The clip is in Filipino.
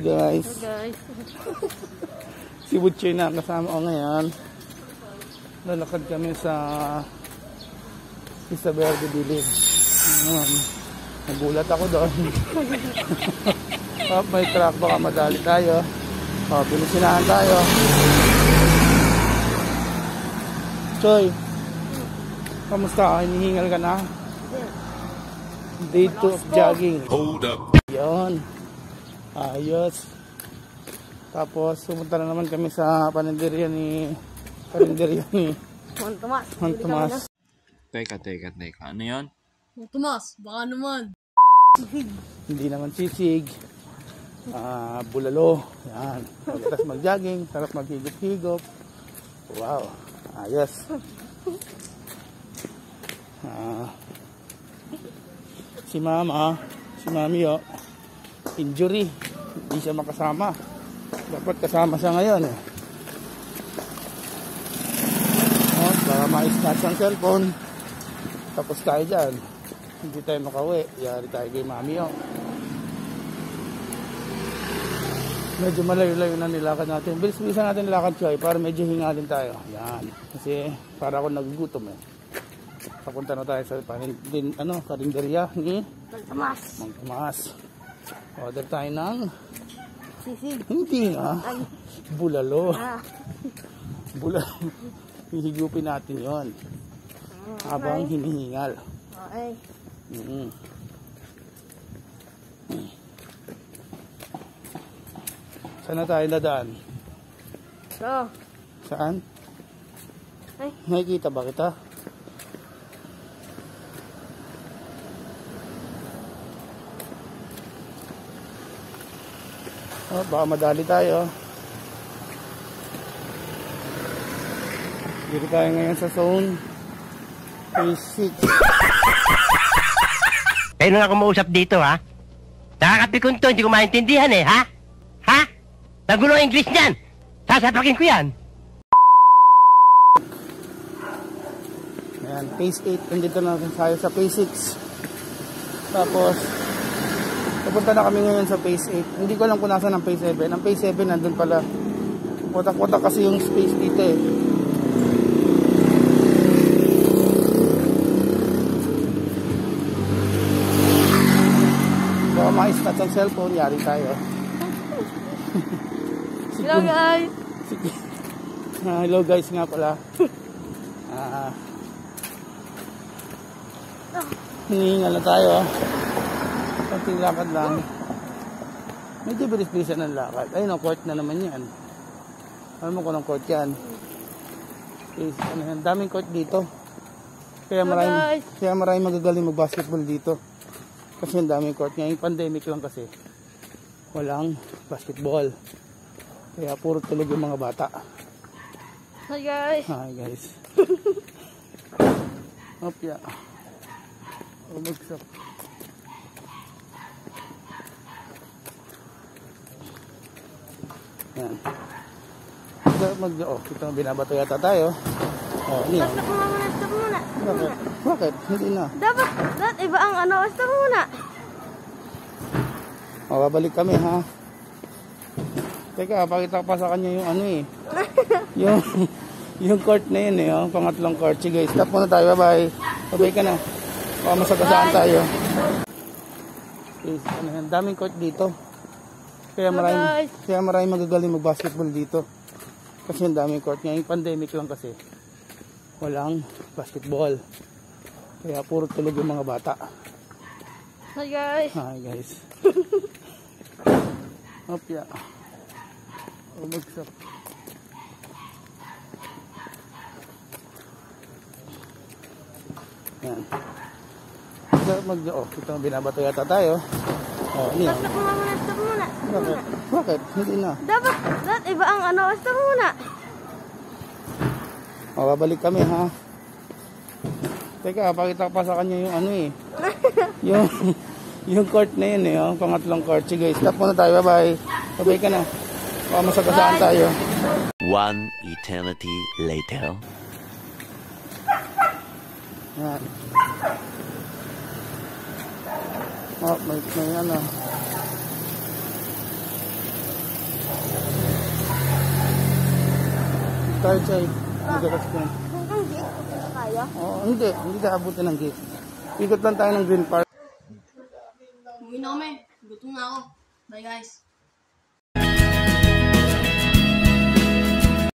guys. Hi guys. Si Butchoy na kasama ko ngayon. Lalakad kami sa Isa Verde Village. Nagulat ako doon. May truck, baka madali tayo. Binisinahan tayo. Choy, kamusta? Hinihingal ka na? Day 2 of jogging. Hold up. Yun. Ayos. Tapos pumunta na naman kami sa paninderya ni Juan Tomas. Juan Tomas. Teka. Ano yun? Juan Tomas, baka naman. Hindi naman sisig. Bulalo. Yan. Pagkatapos mag-jogging, sarap maghigop-higop. Wow. Ayos. Si Mami, injury. Hindi siya makasama. Dapat kasama siya ngayon eh. Baka ma-snatch ang cellphone. Tapos tayo dyan. Hindi tayo makauwi. Yari tayo kay Mami. Medyo malayo-layo na nilakad natin. Bilis-bilisan natin nilakad, Choy, para medyo hingalin tayo. Yan. Kasi para ako nagugutom eh. Papunta na tayo sa karinderya ni Tomas. Mang Tomas. Order tayo ng Sisig. hindi nga. Bulalo. Bulalo. Hihigupin natin yon habang hinihingal. Okay. Saan na tayo dadaan? So. Saan? Ay. Nakikita ba kita? Baka madali tayo. Dito tayo ngayon sa zone Phase 6. Kayo na nga kumausap dito, ha? Nakakapikon to, hindi ko maintindihan eh, ha? Ha? Nagulo ang English niyan! Sasapakin ko yan! Ayan, Phase 8. Nandito na tayo sa Phase 6. Tapos pupunta na kami ngayon sa Phase 8. Hindi ko alam kung nasa ng Phase 7. Ang Phase 7 nandun pala. Putak-putak kasi yung space dito eh. Baka ma-snatch ang cellphone, yari tayo. Hello guys. Sige. Hello guys nga pala. Hinihingal na tayo. Konting lakad lang. Medyo bilis-bilisan ang lakad. Ayun ang court na naman yan. Alam mo kung anong court yan? Daming court dito. Kaya maraming magagaling mag-basketball dito. Kasi ang daming court. Ngayong pandemic lang kasi. Walang basketball. Kaya puro tulog yung mga bata. Hi guys. Hi guys. Opya. Umagsak. Yan. Ito binabato yata tayo. Niya. Stop muna. Bakit? Hindi na. Dapat iba ang stop muna. Babalik kami ha. Teka, pakita ko pa sa kanya yung yung court na yun eh, pangatlong court. Sige, stop muna tayo. Bye-bye. Bye-bye ka na. Baka masagasaan tayo. Daming court dito. Kaya maraming magagaling mag-basketball dito. Kasi ang daming court. Ngayong pandemic lang kasi. Walang basketball. Kaya puro tulog yung mga bata. Hi guys. Hi guys. Opya. Umagsak. Yan. Ito binabato yata tayo. Niya. Stop muna. Bakit? Hindi na. Dapat iba ang stop muna. Babalik kami ha. Teka, pakita ko pa sa kanya yung yung court na yun eh, pangatlong court. Sige, stop muna tayo. Bye-bye. Bye-bye ka na. Baka masagasaan tayo. One eternity later. Yan. May card siya eh. Mag-explain. Hanggang gate pupunta tayo. Oo, hindi ka abutin ng gate. Ikot lang tayo ng Green Park. Uwi na kami. Gutom na ako. Bye guys.